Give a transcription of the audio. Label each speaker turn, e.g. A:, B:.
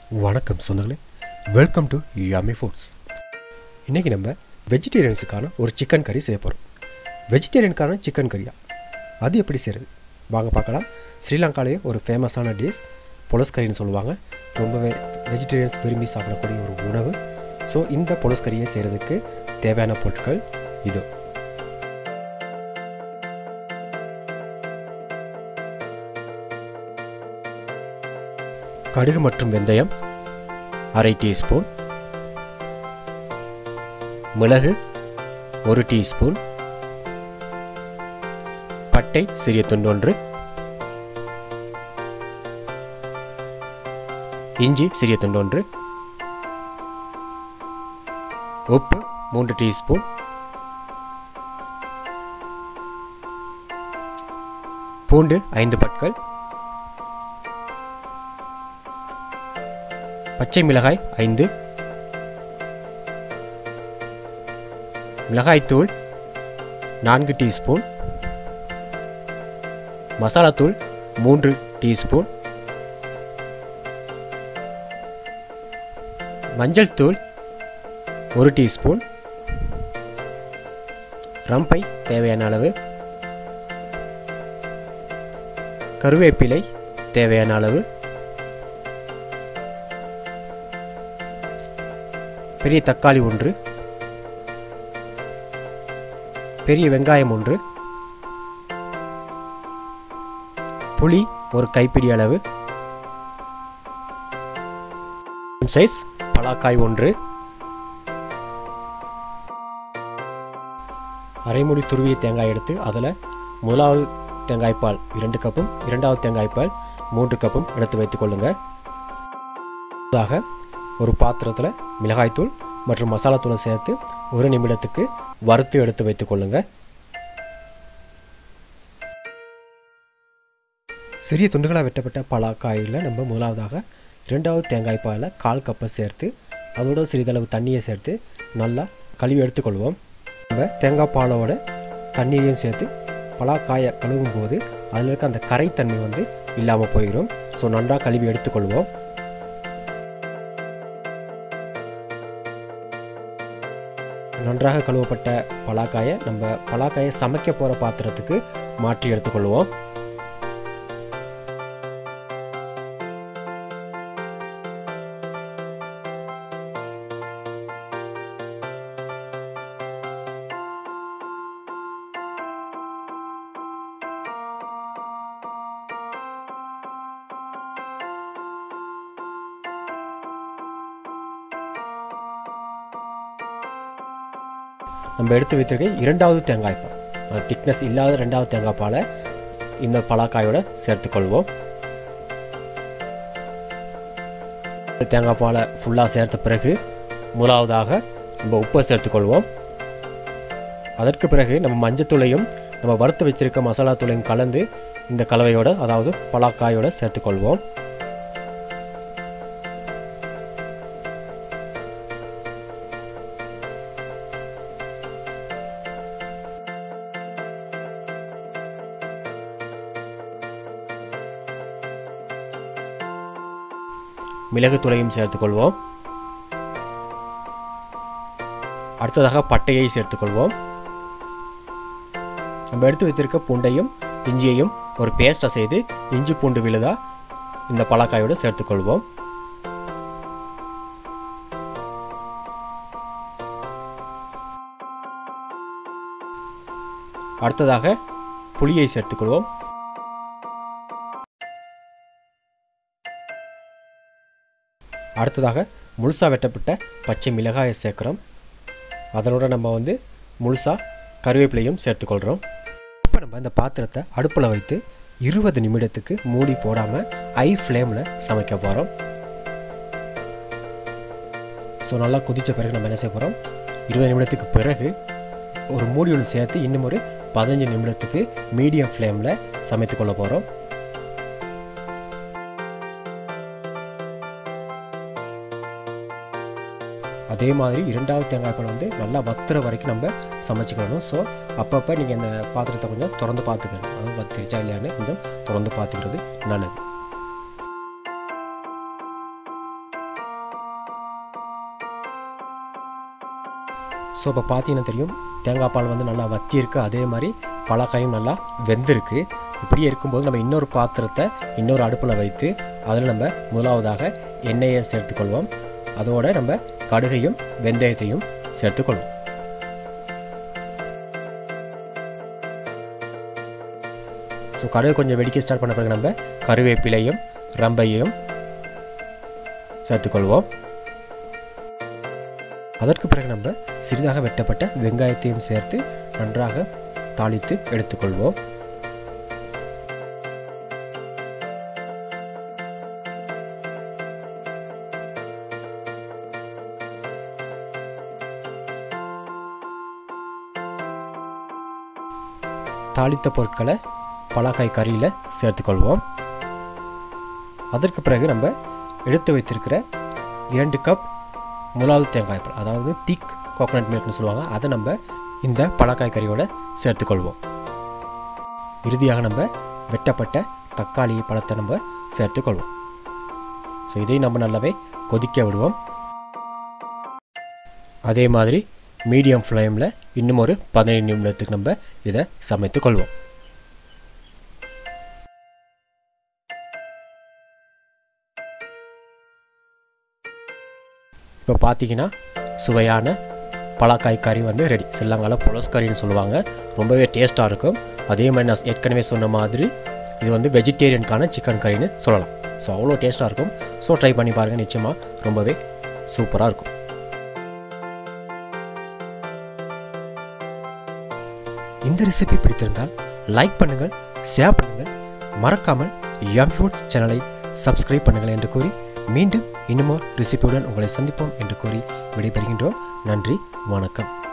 A: வணக்கம் சொந்தங்களே, welcome to yummy foods. இன்றைக்கி நம்ம வெஜிடேரியன்ஸுக்கான ஒரு சிக்கன் கறி செய்ய போகிறோம். வெஜிடேரியனுக்கான சிக்கன் கறியா, அது எப்படி செய்கிறது வாங்க பார்க்கலாம். ஸ்ரீலங்காலேயே ஒரு ஃபேமஸான டிஷ் பொலஸ் கறின்னு சொல்லுவாங்க. ரொம்பவே வெஜிடேரியன்ஸ் விரும்பி சாப்பிடக்கூடிய ஒரு உணவு. ஸோ இந்த பொலஸ் கறியை செய்கிறதுக்கு தேவையான பொருட்கள் இது. கடுகு மற்றும் வெந்தயம் அரை டீஸ்பூன், மிளகு 1 டீஸ்பூன், பட்டை சிறிய துண்டு 1, இஞ்சி சிறிய துண்டு 1, உப்பு 3 டீஸ்பூன், பூண்டு 5 பற்கள், பச்சை மிளகாய் 5, மிளகாய்த்தூள் 4 டீஸ்பூன், மசாலாத்தூள் 3 டீஸ்பூன், மஞ்சள் தூள் 1 டீஸ்பூன், ரம்பை தேவையான அளவு, கருவேப்பிலை தேவையான அளவு, பெரிய தக்காளி 1, பெரிய வெங்காயம் 1, புளி 1 கைப்பிடி அளவு, சைஸ் பலாக்காய் 1, அரைமுடி துருவிய தேங்காய் எடுத்து அதில் முதலாவது தேங்காய்ப்பால் 2 கப்பும், இரண்டாவது தேங்காய்ப்பால் 3 கப்பும் எடுத்து வைத்துக் கொள்ளுங்கள். ஒரு பாத்திரத்தில் மிளகாய்த்தூள் மற்றும் மசாலாத்தூளை சேர்த்து 1 நிமிடத்துக்கு வறுத்து எடுத்து வைத்துக் கொள்ளுங்கள். சிறிய துண்டுகளாக வெட்டப்பட்ட பலாக்காயில் நம்ம முதலாவதாக 2வது தேங்காய்ப்பால் 1/4 கப்பை சேர்த்து அதோட சிறிதளவு தண்ணியை சேர்த்து நல்லா கழுவி எடுத்துக்கொள்வோம். நம்ம தேங்காய் பாலோட தண்ணியையும் சேர்த்து பலாக்காயை கழுவும் போது அதில் இருக்க அந்த கரைத்தன்மை இல்லாமல் போயிடும். ஸோ நன்றாக கழுவி எடுத்துக்கொள்வோம். நன்றாக கழுவப்பட்ட பலாக்காயை நம்ம பலாக்காயை சமைக்க போகிற பாத்திரத்துக்கு மாற்றி எடுத்துக்கொள்வோம். நம்ம எடுத்து வைத்திருக்க 2வது தேங்காய்ப்பால், திக்னஸ் இல்லாத 2வது தேங்காய்ப்பாலை இந்த பலாக்காயோட சேர்த்துக்கொள்வோம். தேங்காய்ப்பாலை ஃபுல்லாக சேர்த்த பிறகு முதலாவதாக நம்ம உப்பை சேர்த்துக்கொள்வோம். அதற்கு பிறகு நம்ம மஞ்சத்தூளையும் நம்ம வறுத்து வைத்திருக்க மசாலாத்தூளையும் கலந்து இந்த கலவையோட, அதாவது பலாக்காயோட சேர்த்துக்கொள்வோம். மிளகு தூளையும் சேர்த்துக்கொள்வோம். அடுத்ததாக பட்டையை சேர்த்துக்கொள்வோம். நம்ம எடுத்து வைத்திருக்க பூண்டையும் இஞ்சியையும் ஒரு பேஸ்டா செய்து இஞ்சி பூண்டு விழுதா இந்த பலாக்காயோடு சேர்த்துக்கொள்வோம். அடுத்ததாக புளியை சேர்த்துக்கொள்வோம். அடுத்ததாக முழுசாக வெட்டப்பட்ட பச்சை மிளகாயை சேர்க்குறோம். அதனோட நம்ம முழுசாக கருவேப்பிலையும் சேர்த்துக்கொள்கிறோம். இப்போ நம்ம இந்த பாத்திரத்தை அடுப்பில் வைத்து 20 நிமிடத்துக்கு மூடி போடாமல் ஹை ஃப்ளேமில் சமைக்க போகிறோம். ஸோ நல்லா கொதித்த பிறகு நம்ம என்ன செய்ய போகிறோம், 20 நிமிடத்துக்கு பிறகு ஒரு மூடி ஒன்று சேர்த்து இன்னும் ஒரு 15 நிமிடத்துக்கு மீடியம் ஃப்ளேமில் சமைத்து கொள்ள போகிறோம். அதே மாதிரி 2வது தேங்காய்ப்பால் நல்லா வத்துற வரைக்கும் நம்ம சமைச்சிக்கணும். ஸோ அப்பப்போ நீங்கள் இந்த பாத்திரத்தை கொஞ்சம் திறந்து பார்த்துக்கணும். அதாவது வத்திருச்சா இல்லையான்னு கொஞ்சம் திறந்து பார்த்துக்கிறது நல்லது. ஸோ இப்போ பார்த்தீங்கன்னா தெரியும் தேங்காய் பால் வந்து நல்லா வத்தி இருக்குது, அதே மாதிரி பலாக்காயும் நல்லா வெந்திருக்கு. இப்படியே இருக்கும்போது நம்ம இன்னொரு பாத்திரத்தை இன்னொரு அடுப்பில் வைத்து அதில் நம்ம முதலாவதாக எண்ணெயை சேர்த்துக்கொள்வோம். அதோடு நம்ம கடுகையும் வெந்தயத்தையும் சேர்த்துக்கொள்வோம். ஸோ கடுகு கொஞ்சம் வெடிக்க ஸ்டார்ட் பண்ண பிறகு நம்ம கருவேப்பிலையும் ரம்பையும் சேர்த்துக்கொள்வோம். அதற்கு பிறகு நம்ம சிறிதாக வெட்டப்பட்ட வெங்காயத்தையும் சேர்த்து நன்றாக தாளித்து எடுத்துக்கொள்வோம். தாளித்த பொருட்களை பலாக்காய் கறியில் சேர்த்துக்கொள்வோம். அதற்கு பிறகு நம்ம எடுத்து வைத்திருக்கிற 2 கப் முதலாவது தேங்காய் பால், அதாவது திக் கோகோனட் மில்க்னு சொல்லுவாங்க, அதை நம்ம இந்த பலாக்காய் கறியோடு சேர்த்துக்கொள்வோம். இறுதியாக நம்ம வெட்டப்பட்ட தக்காளி பழத்தை நம்ம சேர்த்துக்கொள்வோம். ஸோ இதை நம்ம நல்லாவே கொதிக்க விடுவோம். அதே மாதிரி மீடியம் ஃப்ளேமில் இன்னும் ஒரு 15 நிமிடத்துக்கு நம்ம இதை சமைத்து கொள்வோம். இப்போ பார்த்தீங்கன்னா சுவையான பலாக்காய் கறி வந்து ரெடி. ஸ்ரீலங்காவில் பொலஸ் கறின்னு சொல்லுவாங்க. ரொம்பவே டேஸ்ட்டாக இருக்கும். அதே மாதிரி நான் ஏற்கனவே சொன்ன மாதிரி இது வந்து வெஜிடேரியனுக்கான சிக்கன் கறின்னு சொல்லலாம். ஸோ அவ்வளோ டேஸ்ட்டாக இருக்கும். ஸோ ட்ரை பண்ணி பாருங்கள், நிச்சயமாக ரொம்பவே சூப்பராக இருக்கும். இந்த ரெசிபி பிடித்திருந்தால் லைக் பண்ணுங்கள், ஷேர் பண்ணுங்கள், மறக்காமல் யம்மி ஃபுட்ஸ் சேனலை சப்ஸ்கிரைப் பண்ணுங்கள் என்று கூறி மீண்டும் இன்னும் ரெசிபியுடன் உங்களை சந்திப்போம் என்று கூறி விடைபெறுகின்றோம். நன்றி, வணக்கம்.